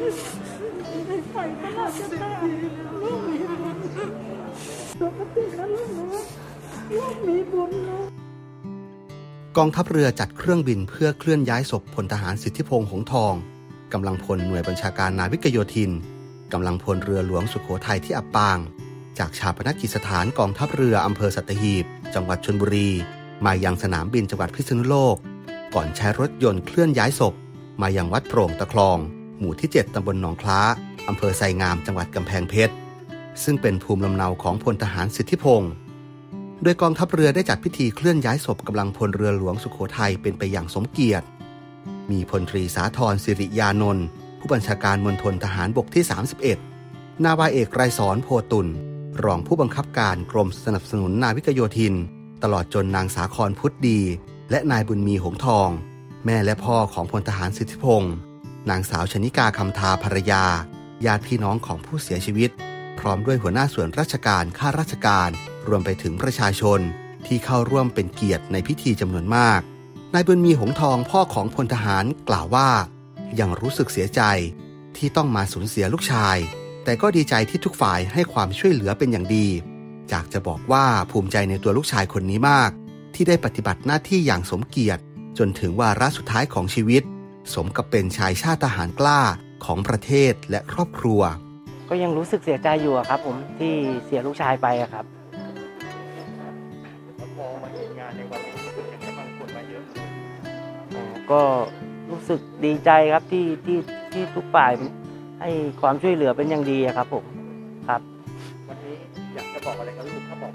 ใส่ขนาดจะตายลูกมีบุญปกตินะลูกมีบุญนะกองทัพเรือจัดเครื่องบินเพื่อเคลื่อนย้ายศพพลทหารสิทธิพงษ์หงส์ทองกำลังพลหน่วยบัญชาการนาวิกโยธินกำลังพลเรือหลวงสุโขทัยที่อับปางจากชาปนกิจสถานกองทัพเรืออำเภอสัตหีบจังหวัดชลบุรีมายังสนามบินจังหวัดพิษณุโลกก่อนใช้รถยนต์เคลื่อนย้ายศพมายังวัดโปร่งตะคลองหมู่ที่ 7 ตำบลหนองคล้าอำเภอไซงามจังหวัดกำแพงเพชรซึ่งเป็นภูมิลำเนาของพลทหารสิทธิพงษ์โดยกองทัพเรือได้จัดพิธีเคลื่อนย้ายศพกำลังพลเรือหลวงสุโขทัยเป็นไปอย่างสมเกียรติมีพลตรีสาธรสิริยานนท์ผู้บัญชาการมณฑลทหารบกที่ 31นาวาเอกไกรสอนโพตุลรองผู้บังคับการกรมสนับสนุนนาวิกโยธินตลอดจนนางสาครพุทธดีและนายบุญมีหงส์ทองแม่และพ่อของพลทหารสิทธิพงษ์นางสาวชนิกาคำทาภรรยาญาติพี่น้องของผู้เสียชีวิตพร้อมด้วยหัวหน้าส่วนราชการข้าราชการรวมไปถึงประชาชนที่เข้าร่วมเป็นเกียรติในพิธีจำนวนมากนายบุญมีหงส์ทองพ่อของพลทหารกล่าวว่ายังรู้สึกเสียใจที่ต้องมาสูญเสียลูกชายแต่ก็ดีใจที่ทุกฝ่ายให้ความช่วยเหลือเป็นอย่างดีจากจะบอกว่าภูมิใจในตัวลูกชายคนนี้มากที่ได้ปฏิบัติหน้าที่อย่างสมเกียรติจนถึงวาระสุดท้ายของชีวิตสมกับเป็นชายชาติทหารกล้าของประเทศและครอบครัวก็ยังรู้สึกเสียใจอยู่ครับผมที่เสียลูกชายไปครับพอมาเห็นงานในวันนี้รู้สึกยังไงบ้างคนมาเยอะก็รู้สึกดีใจครับที่ทุกฝ่ายให้ความช่วยเหลือเป็นอย่างดีครับผมครับวันนี้อยากจะบอกอะไรกับลูกครับบอก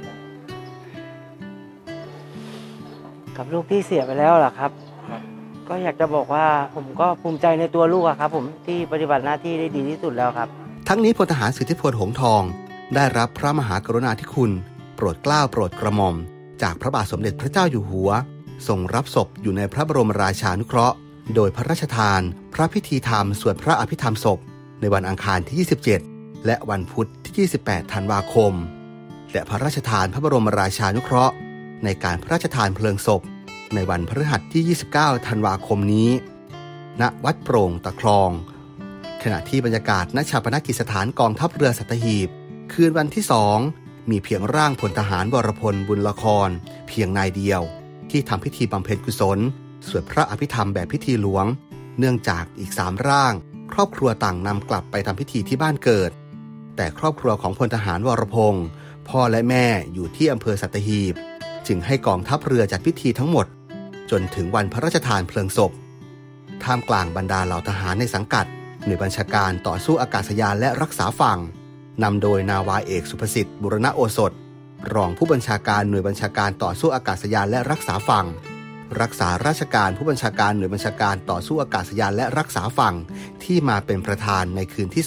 กับลูกที่เสียไปแล้วล่ะครับก็อยากจะบอกว่าผมก็ภูมิใจในตัวลูกครับผมที่ปฏิบัติหน้าที่ได้ดีที่สุดแล้วครับทั้งนี้พลทหารสิทธิพลหงส์ทองได้รับพระมหากรุณาธิคุณโปรดเกล้าโปรดกระหม่อมจากพระบาทสมเด็จพระเจ้าอยู่หัวทรงรับศพอยู่ในพระบรมราชานุเคราะห์โดยพระราชทานพระพิธีธรรมสวดพระอภิธรรมศพในวันอังคารที่ 27 และวันพุธที่ 28 ธันวาคมและพระราชทานพระบรมราชานุเคราะห์ในการพระราชทานเพลิงศพในวันพฤหัสที่ 29 ธันวาคมนี้ณวัดโปร่งตะคลองขณะที่บรรยากาศณชาปนกิจสถานกองทัพเรือสัตหีบคืนวันที่ 2มีเพียงร่างพลทหารวรพลบุญละครเพียงนายเดียวที่ทำพิธีบำเพ็ญกุศลสวดพระอภิธรรมแบบพิธีหลวงเนื่องจากอีก3ร่างครอบครัวต่างนำกลับไปทำพิธีที่บ้านเกิดแต่ครอบครัวของพลทหารวรพงษ์พ่อและแม่อยู่ที่อำเภอสัตหีบจึงให้กองทัพเรือจัดพิธีทั้งหมดจนถึงวันพระราชทานเพลิงศพท่ามกลางบรรดาเหล่าทหารในสังกัดหน่วยบัญชาการต่อสู้อากาศยานและรักษาฝั่งนำโดยนาวาเอกสุภสิทธิ์บุรณโอสถรองผู้บัญชาการหน่วยบัญชาการต่อสู้อากาศยานและรักษาฝั่งรักษาราชการผู้บัญชาการหน่วยบัญชาการต่อสู้อากาศยานและรักษาฝั่งที่มาเป็นประธานในคืนที่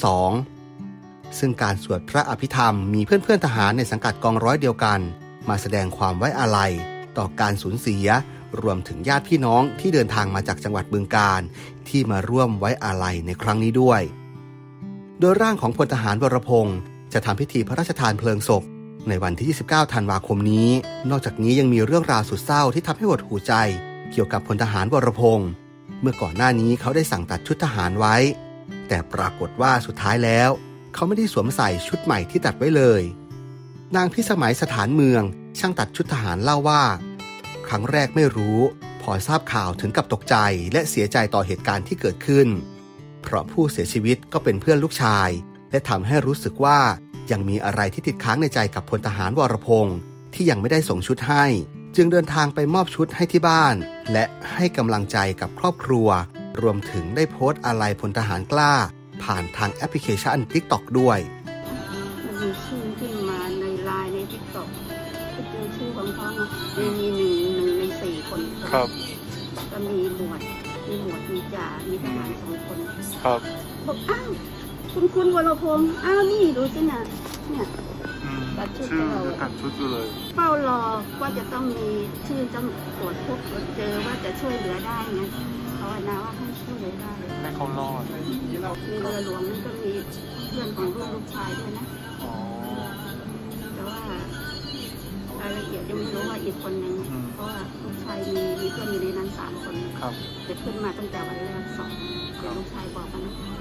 2ซึ่งการสวดพระอภิธรรมมีเพื่อนๆทหารในสังกัดกองร้อยเดียวกันมาแสดงความไว้อาลัยต่อการสูญเสียรวมถึงญาติพี่น้องที่เดินทางมาจากจังหวัดบึงกาฬที่มาร่วมไว้อาลัยในครั้งนี้ด้วยโดยร่างของพลทหารวรพงษ์จะทำพิธีพระราชทานเพลิงศพในวันที่ 29 ธันวาคมนี้นอกจากนี้ยังมีเรื่องราวสุดเศร้าที่ทำให้หดหู่ใจเกี่ยวกับพลทหารวรพงษ์เมื่อก่อนหน้านี้เขาได้สั่งตัดชุดทหารไว้แต่ปรากฏว่าสุดท้ายแล้วเขาไม่ได้สวมใส่ชุดใหม่ที่ตัดไว้เลยนางพิสมัยสถานเมืองช่างตัดชุดทหารเล่าว่าครั้งแรกไม่รู้พอทราบข่าวถึงกับตกใจและเสียใจต่อเหตุการณ์ที่เกิดขึ้นเพราะผู้เสียชีวิตก็เป็นเพื่อนลูกชายและทำให้รู้สึกว่ายังมีอะไรที่ติดค้างในใจกับพลทหารวรพงษ์ที่ยังไม่ได้ส่งชุดให้จึงเดินทางไปมอบชุดให้ที่บ้านและให้กำลังใจกับครอบครัวรวมถึงได้โพสต์อาลัยพลทหารกล้าผ่านทางแอปพลิเคชัน TikTok ด้วยมีชื่อขึ้นมาในไลน์ใน TikTok ก็เจอชื่อของเขามี1ใน4คนครับก็มีหมวดมีจ่ามีทหาร2คนครับบอกอ้าวคุณวรพงษ์อ้าวนี่ดูสินะเนี่ยตัดชุดเราตัดชุดเลยเฝ้ารอว่าจะต้องมีชื่อต้องตรวจพบเจอว่าจะช่วยเหลือได้ไงภาวนาว่าให้ช่วยเหลือได้ให้เขารอดมีเรือหลวงนี่ก็มีเพื่อนของลูกชายด้วยนะแต่ว่ารายละเอียดยังไม่รู้ว่าอีกคนนึงเพราะว่าลูกชายมีเพื่อนอยู่ในนั้น3 คนจะขึ้นมาตั้งแต่วันแรก2เดี๋ยวลูกชายบอกกันนะดูที่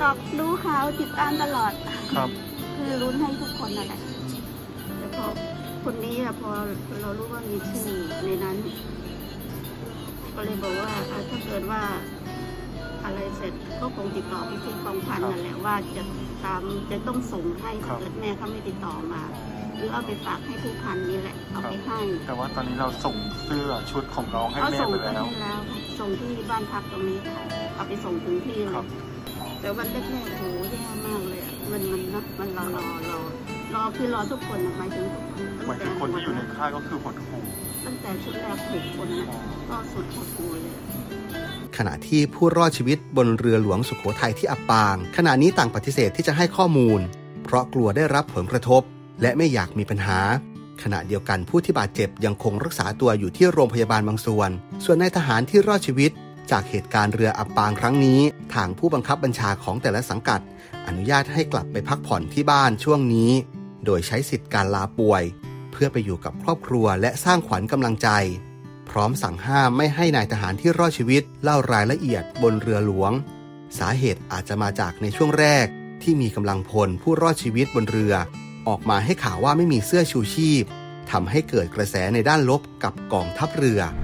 ตอกดูข่าวติดตามตลอดครับคือลุ้นให้ทุกคนนั่นแหละแต่พอคนนี้อะพอเรารู้ว่ามีชื่อในนั้น ก็เลยบอกว่าถ้าเกิดว่าอะไรเสร็จก็คงติดต่อไปที่กองพันนั่นแหละว่าจะต้องส่งให้ถ้าเกิดแม่เขาไม่ติดต่อมา หรือเอาไปฝากให้ผู้พันนี่แหละเอาไปให้แต่ว่าตอนนี้เราส่งเสื้อชุดของน้องให้เขาแม่ส่งไปไปแล้วให้แล้วค่ะส่งที่บ้านพักตรงนี้ค่ะเอาไปส่งถึงที่เลครัยบแต่วันแรกๆโหแย่มากเลยอะมันนะมันรอคือรอทุกคนหมายถึงหมายถึงคนที่อยู่ในค่ายก็คือหดหู่ตั้งแต่ชุดแรก6 คนนะก็สุดหดหู่เลยขณะที่ผู้รอดชีวิตบนเรือหลวงสุโขทัยที่อับปาง ขณะนี้ต่างปฏิเสธที่จะให้ข้อมูล เพราะกลัวได้รับผลกระทบ และไม่อยากมีปัญหา ขณะเดียวกันผู้ที่บาดเจ็บยังคงรักษาตัวอยู่ที่โรงพยาบาลบางส่วน ส่วนนายทหารที่รอดชีวิตจากเหตุการณ์เรืออับปางครั้งนี้ทางผู้บังคับบัญชาของแต่ละสังกัด อนุญาตให้กลับไปพักผ่อนที่บ้านช่วงนี้ โดยใช้สิทธิการลาป่วย เพื่อไปอยู่กับครอบครัวและสร้างขวัญกำลังใจ พร้อมสั่งห้ามไม่ให้นายทหารที่รอดชีวิตเล่ารายละเอียดบนเรือหลวง สาเหตุอาจจะมาจากในช่วงแรกที่มีกำลังพลผู้รอดชีวิตบนเรือออกมาให้ข่าวว่าไม่มีเสื้อชูชีพทำให้เกิดกระแสในด้านลบกับกองทัพเรือ